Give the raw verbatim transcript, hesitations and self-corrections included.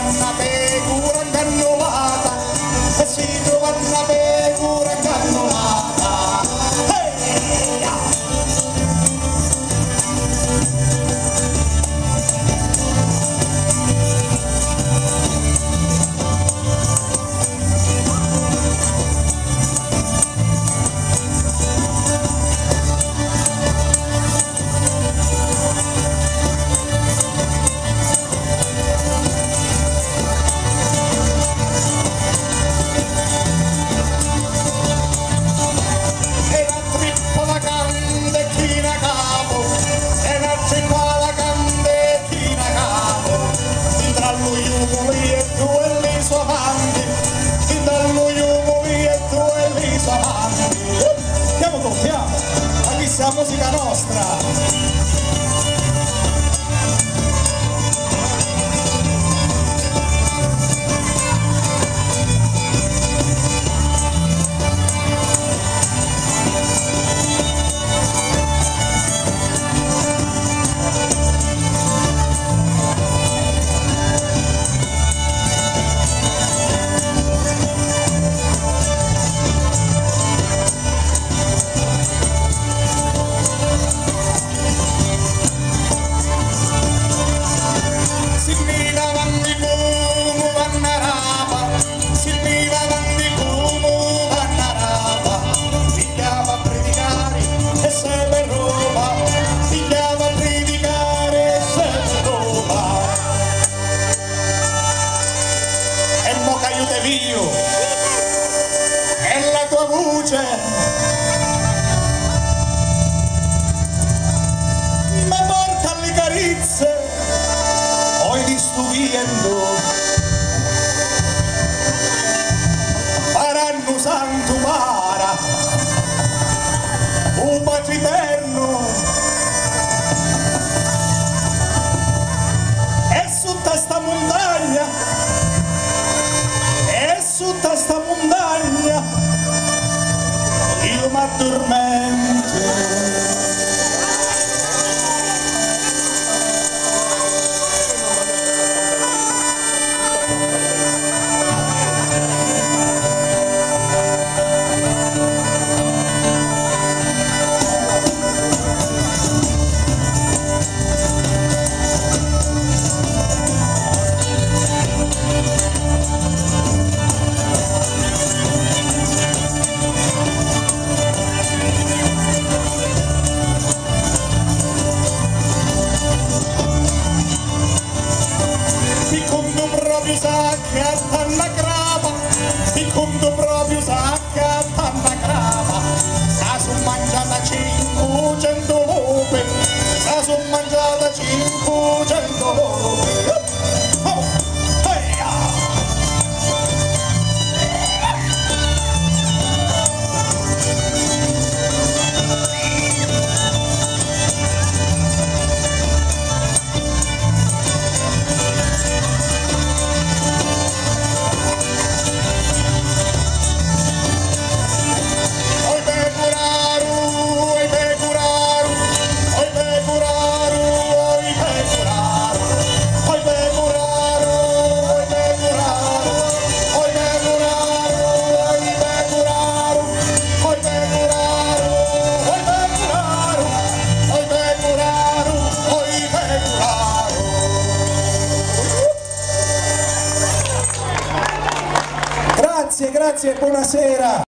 vanna pecora ingannolata, e si trova una pecora ingannolata. Hey! Andiamo tutti, ah! Ma questa è la musica nostra! Io e la tua voce mi porta alle carezze, poi ti sto viendo faranno santo para un Padre eterno e su questa montagna tutta sta montagna io m'addormento. Sacca tanna grava, ti conto proprio sacca tanna grava, sa son mangiata cinquecento lupi, sa son mangiata cinquecento lupi. Oh, hey, grazie, grazie e buonasera.